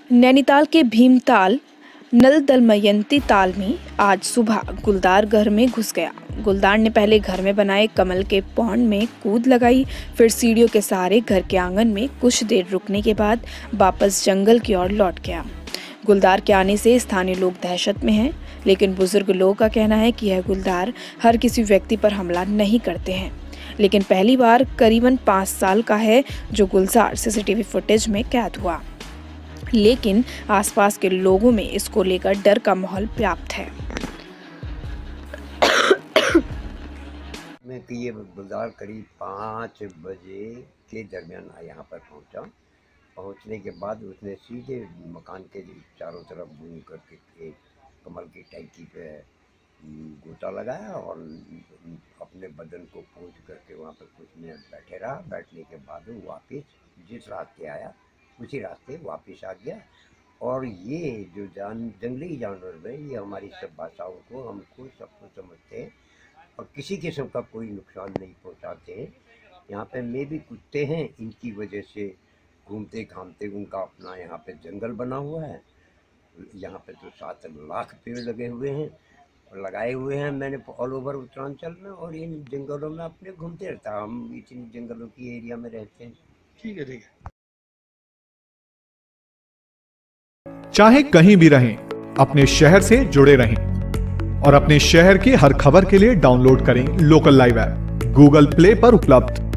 नैनीताल के भीमताल नल दमयंती ताल में आज सुबह गुलदार घर में घुस गया। गुलदार ने पहले घर में बनाए कमल के पौंड में कूद लगाई, फिर सीढ़ियों के सहारे घर के आंगन में कुछ देर रुकने के बाद वापस जंगल की ओर लौट गया। गुलदार के आने से स्थानीय लोग दहशत में हैं, लेकिन बुजुर्ग लोगों का कहना है कि यह गुलदार हर किसी व्यक्ति पर हमला नहीं करते हैं, लेकिन पहली बार करीबन 5 साल का है जो गुलजार सीसीटीवी फुटेज में कैद हुआ। लेकिन आसपास के लोगों में इसको लेकर डर का माहौल व्याप्त है। मैं ये गुलदार करीब 5 बजे के दरमियान यहाँ पर पहुँचा। पहुँचने के बाद उसने सीधे मकान के चारों तरफ घूम करके एक कमल की टंकी पे गोता लगाया और अपने बदन को पोंछ करके वहाँ पर कुछ मिनट बैठे रहा। बैठने के बाद वो वापस जिस रास्ते आया उसी रास्ते वापस आ गया। और ये जो जंगली जानवर है, ये हमारी सब भाषाओं को, हमको सबको समझते हैं और किसी किस्म का कोई नुकसान नहीं पहुंचाते हैं। यहाँ पे में भी कुत्ते हैं, इनकी वजह से घूमते घामते उनका अपना यहाँ पे जंगल बना हुआ है। यहाँ पे तो 7 लाख पेड़ लगे हुए हैं और लगाए हुए हैं मैंने ऑल ओवर उत्तरांचल में, और इन जंगलों में अपने घूमते रहता है। हम इतनी जंगलों की एरिया में रहते हैं। ठीक है। चाहे कहीं भी रहें, अपने शहर से जुड़े रहें और अपने शहर की हर खबर के लिए डाउनलोड करें local live app. Google Play पर उपलब्ध।